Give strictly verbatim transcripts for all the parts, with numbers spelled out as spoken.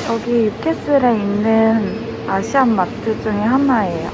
여기 뉴캐슬에 있는 아시안 마트 중에 하나예요.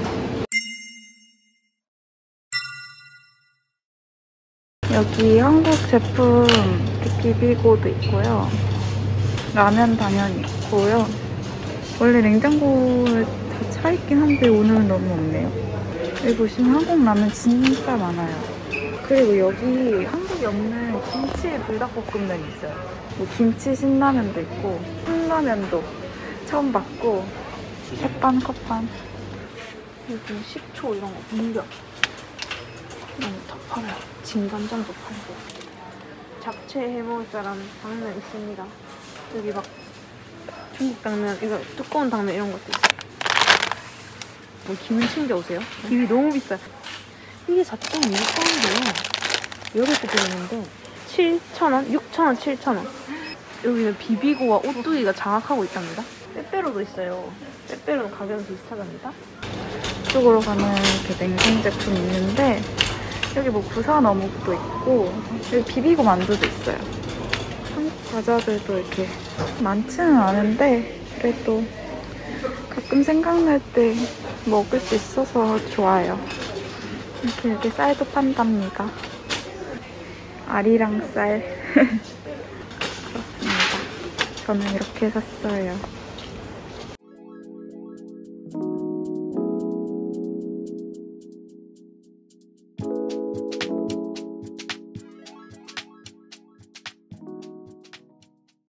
여기 한국 제품 비비고도 있고요. 라면 당연히 있고요. 원래 냉장고에 다 차있긴 한데 오늘은 너무 없네요. 여기 보시면 한국 라면 진짜 많아요. 그리고 여기 한국에 없는 김치 불닭볶음면 있어요. 뭐 김치 신라면도 있고 컵라면도 처음 봤고 햇반 컵반 여기 식초 이런 거 분명 이런 거 다 팔아요. 진간장도 팔고 잡채 해먹을 사람 당면 있습니다. 여기 막 중국 당면 이거 두꺼운 당면 이런 것도 있어요. 뭐 김은 챙겨오세요. 김이 너무 비싸요. 이게 사 점 이육 파운드예요. 여덟 개 들었는데 칠천 원? 육천 원, 칠천 원. 여기는 비비고와 오뚜기가 장악하고 있답니다. 빼빼로도 있어요. 빼빼로는 가격은 비슷하답니다. 이쪽으로 가면 이렇게 냉동 제품 있는데 여기 뭐 부산 어묵도 있고 여기 비비고 만두도 있어요. 한국 과자들도 이렇게 많지는 않은데 그래도 가끔 생각날 때 먹을 수 있어서 좋아요. 이렇게 이렇게 쌀도 판답니다. 아리랑 쌀. 그렇습니다. 저는 이렇게 샀어요.